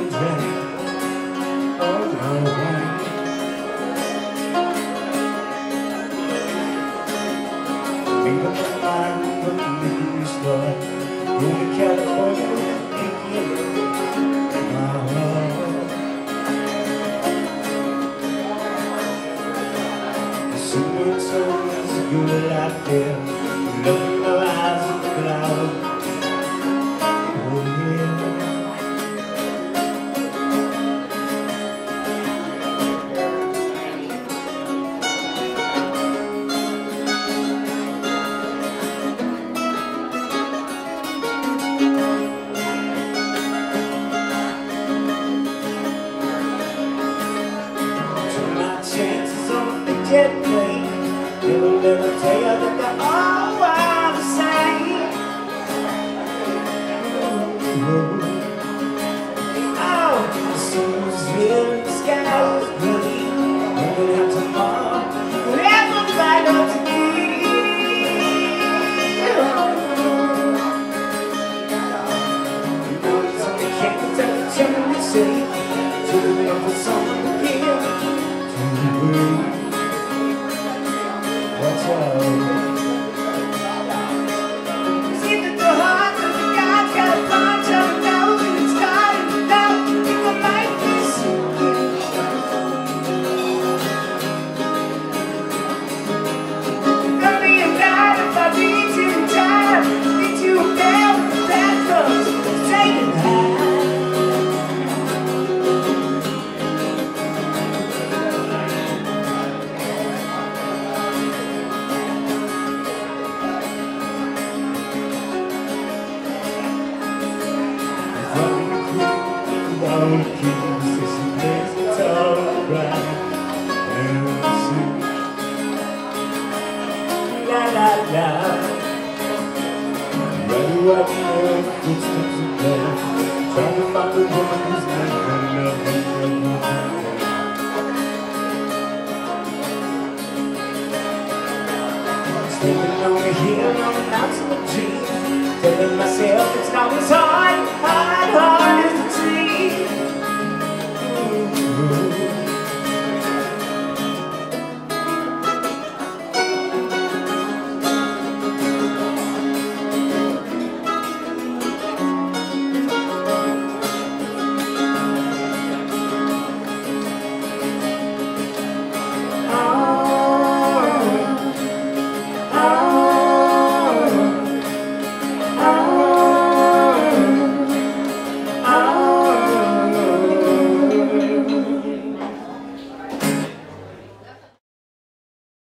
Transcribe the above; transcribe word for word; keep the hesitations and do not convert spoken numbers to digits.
drink all my wine. Made up my mind when the new start. Going to California, picking my heart. The super sun is good out there. Look in the eyes of the cloud. Jet plane, they will never tell you that they're all are the same. Oh, the sun was here, the sky was green. Looking out tomorrow, whatever right up to me. You know it's on the can't touch the chimney city. Turn up for someone to kill, to breathe. Watch out. See that the heart of the God's got a bunch of nose and it's starting now. People might be sinking. Don't be a guy if I beat you in time. Beat you a bell with that comes saying hi. Don't keep this place, it's alright. And sing la la la. Run, run,